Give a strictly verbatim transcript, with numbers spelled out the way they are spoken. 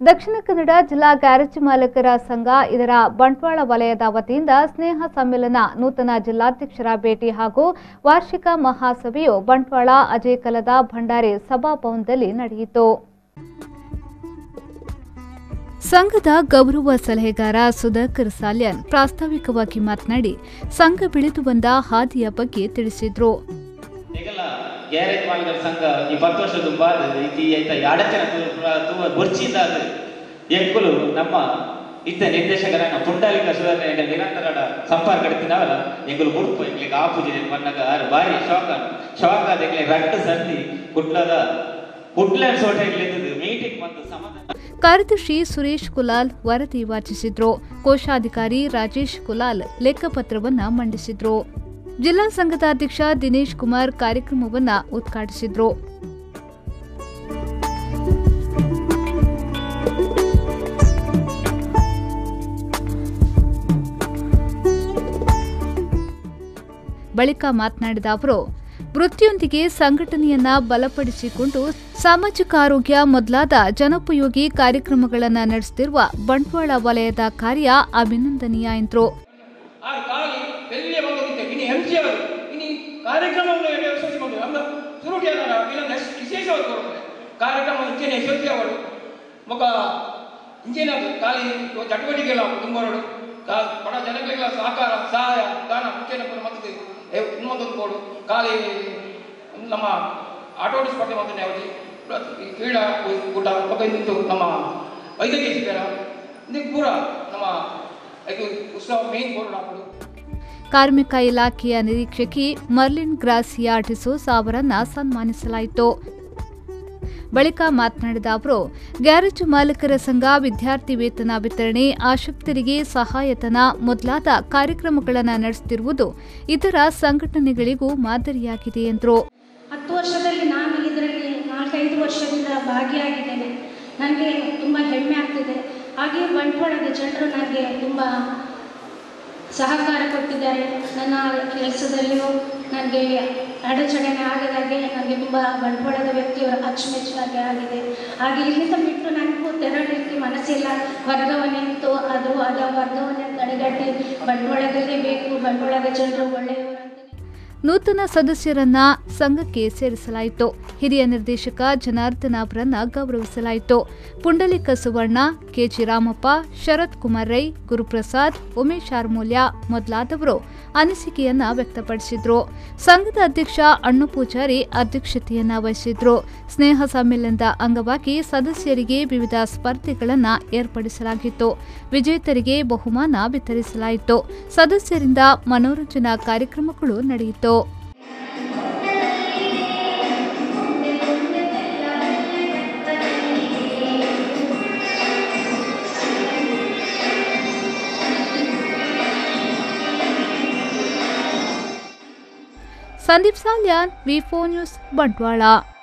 ದಕ್ಷಿಣ ಕನ್ನಡ ಜಿಲ್ಲಾ ಗ್ಯಾರೇಜ್ ಮಾಲಕರ ಸಂಘ ಇದರ ಬಂಟ್ವಾಳ ವಲಯದ ವತಿಯಿಂದ ಸ್ನೇಹ ಸಮ್ಮೇಳನ ನೂತನ ಜಿಲ್ಲಾಧ್ಯಕ್ಷರ ಭೇಟಿ ಹಾಗೂ ವಾರ್ಷಿಕ ಮಹಾಸಭೆಯು ಬಂಟ್ವಾಳ ಅಜೇಕಲದ ಭಂಡಾರಿ ಸಭಾಭವನದಲ್ಲಿ ನಡೆಯಿತು. ಸಂಘದ ಗೌರವ ಸಲಹೆಗಾರ ಸುಧಾಕರ್ ಸಾಲ್ಯನ್ ಪ್ರಾಸ್ತಾವಿಕವಾಗಿ ಮಾತನಾಡಿ ಸಂಘ ಬೆಳೆದು ಬಂದ ಹಾದಿಯ ಬಗ್ಗೆ ತಿಳಿಸಿದರು. ಗ್ಯಾರೇಜ್ ಮಾಲಕರ ಸಂಘ ಇಪ್ಪತ್ತು ವರ್ಷ ತುಂಬಾ ಇತಿ ಆಯ್ತ ಯಾಡಚನ ತುಂಬ ಬರ್ಚಿಂದ ಎಂಕುಲು ನಮ್ಮ ಇತ್ತ ನಿರ್ದೇಶಕರನ್ನ ಪುಂಡಾಲಿಕ ಸುಧಾರಣೆ ನಿರಂತರ ಸಂಪರ್ಕ ನಾವಲ್ಲ ಎಂಗುಲು ಮುಡುಪು ಎಂಗ್ಲಿಗೆ ಆ ಪೂಜೆ ಮನ್ನಗ ಆರು ಬಾರಿ ಶೋಕ ಶೋಕ ಎಂಗ್ಲಿಗೆ ರಟ್ಟು ಸರ್ತಿ ಕುಟ್ಲದ ಕುಟ್ಲನ್ ಸೋಟೆ ಮೀಟಿಂಗ್ ಮತ್ತು ಸಮಾಧಾನ. ಕಾರ್ಯದರ್ಶಿ ಸುರೇಶ್ ಕುಲಾಲ್ ವರದಿ ವಾಚಿಸಿದ್ರು. ಕೋಶಾಧಿಕಾರಿ ರಾಜೇಶ್ ಕುಲಾಲ್ ಲೆಕ್ಕಪತ್ರವನ್ನ ಮಂಡಿಸಿದ್ರು. ಜಿಲ್ಲಾ ಸಂಘದ ಅಧ್ಯಕ್ಷ ದಿನೇಶ್ ಕುಮಾರ್ ಕಾರ್ಯಕ್ರಮವನ್ನ ಉದ್ಘಾಟಿಸಿದ್ರು. ಬಳಿಕ ಮಾತನಾಡಿದ ಅವರು, ವೃತ್ತಿಯೊಂದಿಗೆ ಸಂಘಟನೆಯನ್ನ ಬಲಪಡಿಸಿಕೊಂಡು ಸಾಮಾಜಿಕ ಆರೋಗ್ಯ ಮೊದಲಾದ ಜನೋಪಯೋಗಿ ಕಾರ್ಯಕ್ರಮಗಳನ್ನು ನಡೆಸುತ್ತಿರುವ ಬಂಟ್ವಾಳ ವಲಯದ ಕಾರ್ಯ ಅಭಿನಂದನೀಯ ಎಂದರು. ಕಾರ್ಯಕ್ರಮವನ್ನು ಯಶಸ್ವಿಗೊಂಡು ನಮ್ಮ ಸುರುಟಿಯಾದ ಇಲ್ಲೊಂದು ವಿಶೇಷವಾಗಿ ಕೊಡುತ್ತದೆ ಕಾರ್ಯಕ್ರಮ ಇಂಚಿನ ಯಶಸ್ವಿ ಅವರು ಮುಖ ಇಂಚಿನ ಖಾಲಿ ಚಟುವಟಿಕೆಗಳ ತುಂಬೋರು ಬಡ ಜನಗಳಿಗೆಲ್ಲ ಸಹಕಾರ ಸಹಾಯ ದಾನ ಮುಖ್ಯ ಮತ್ತೆ ಮತ್ತೊಂದು ಕೊಡು ಖಾಲಿ ನಮ್ಮ ಆಟೋಟ ಸ್ಪರ್ಧೆ ಮತ್ತು ಯಾವತಿ ಕ್ರೀಡಾ ಕೂಟ ನಿಂತು ನಮ್ಮ ವೈದ್ಯಕೀಯ ಶಿಬಿರ ಇದಕ್ಕೆ ಪೂರ ನಮ್ಮ ಇದು ಉತ್ಸವ ಮೇನ್ ಬೋರ್ಡ್ ಹಾಕೋದು. ಕಾರ್ಮಿಕ ಇಲಾಖೆಯ ನಿರೀಕ್ಷಕಿ ಮರ್ಲಿನ್ ಗ್ರಾಸಿಯಾ ಡಿಸೋಸ್ ಅವರನ್ನ ಸನ್ಮಾನಿಸಲಾಯಿತು. ಬಳಿಕ ಮಾತನಾಡಿದ ಅವರು, ಗ್ಯಾರೇಜ್ ಮಾಲಕರ ಸಂಘ ವಿದ್ಯಾರ್ಥಿ ವೇತನ ವಿತರಣೆ, ಆಸಕ್ತರಿಗೆ ಸಹಾಯಧನ ಮೊದಲಾದ ಕಾರ್ಯಕ್ರಮಗಳನ್ನು ನಡೆಸುತ್ತಿರುವುದು ಇತರ ಸಂಘಟನೆಗಳಿಗೂ ಮಾದರಿಯಾಗಿದೆ ಎಂದರು. ಹತ್ತು ವರ್ಷದಲ್ಲಿ ನಾನು ಇದರಲ್ಲಿ ನಾಲ್ಕೈದು ವರ್ಷದಿಂದ ಭಾಗಿಯಾಗಿದ್ದೇನೆ. ನನಗೆ ತುಂಬ ಹೆಮ್ಮೆ ಆಗ್ತಿದೆ. ಹಾಗೆಯೇ ಬಂಟ್ವಾಳದ ಜನರು ನನಗೆ ತುಂಬ ಸಹಕಾರ ಕೊಟ್ಟಿದ್ದಾರೆ. ನನ್ನ ಕೆಲಸದಲ್ಲಿಯೂ ನನಗೆ ಅಡಚಣೆ ಆಗದಾಗೆ ನನಗೆ ತುಂಬ ಬಂಟ್ವಾಳದ ವ್ಯಕ್ತಿಯವರ ಅಚ್ಚುಮೆಚ್ಚಾಗಿ ಆಗಿದೆ. ಹಾಗೆ ಇಲ್ಲಿಂದ ಬಿಟ್ಟು ನನಗೂ ತೆರಳಲಿಕ್ಕೆ ಮನಸ್ಸಿಲ್ಲ. ವರ್ಗಾವಣೆ ಇತ್ತು, ಅದು ಅದ ವರ್ಗಾವಣೆ ತಡೆಗಟ್ಟಿ ಬಂಟ್ವಾಳದಲ್ಲೇ ಬೇಕು, ಬಂಟ್ವಾಳದ ಜನರು ಒಳ್ಳೆಯವರು. ನೂತನ ಸದಸ್ಯರನ್ನ ಸಂಘಕ್ಕೆ ಸೇರಿಸಲಾಯಿತು. ಹಿರಿಯ ನಿರ್ದೇಶಕ ಜನಾರ್ದನ ಅವರನ್ನ ಗೌರವಿಸಲಾಯಿತು. ಪುಂಡಲಿಕ ಸುವರ್ಣ, ಕೆಜಿ ರಾಮಪ್ಪ, ಶರತ್ ಕುಮಾರ್ ರೈ, ಗುರುಪ್ರಸಾದ್, ಉಮೇಶ್ ಆರ್ಮೂಲ್ಯ ಮೊದಲಾದವರು ಅನಿಸಿಕೆಯನ್ನ ವ್ಯಕ್ತಪಡಿಸಿದ್ರು. ಸಂಘದ ಅಧ್ಯಕ್ಷ ಅಣ್ಣು ಪೂಜಾರಿ ಅಧ್ಯಕ್ಷತೆಯನ್ನ ವಹಿಸಿದ್ರು. ಸ್ನೇಹ ಸಮ್ಮೇಳನದ ಅಂಗವಾಗಿ ಸದಸ್ಯರಿಗೆ ವಿವಿಧ ಸ್ಪರ್ಧೆಗಳನ್ನ ಏರ್ಪಡಿಸಲಾಗಿತ್ತು. ವಿಜೇತರಿಗೆ ಬಹುಮಾನ ವಿತರಿಸಲಾಯಿತು. ಸದಸ್ಯರಿಂದ ಮನೋರಂಜನಾ ಕಾರ್ಯಕ್ರಮಗಳು ನಡೆಯಿತು. Sandeep Salian, V four news, Bantwal.